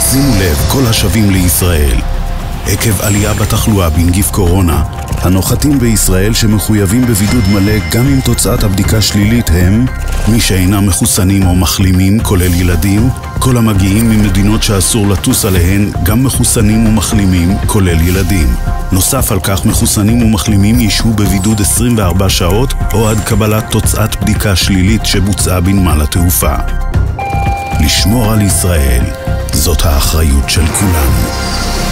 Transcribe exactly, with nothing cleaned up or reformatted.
שימו לב כל השבים לישראל. עקב עלייה בתחלואה בנגיף קורונה, הנוחתים בישראל שמחויבים בבידוד מלא גם אם תוצאת הבדיקה שלילית הם מי שאינם מחוסנים או מחלימים, כולל ילדים, כל המגיעים ממדינות שאסור לטוס עליהן, גם מחוסנים ומחלימים, כולל ילדים. נוסף על כך, מחוסנים ומחלימים ישהו בבידוד עשרים וארבע שעות או עד קבלת תוצאת בדיקה שלילית שבוצעה בנמל התעופה. לשמור על ישראל, זאת האחריות של כולנו.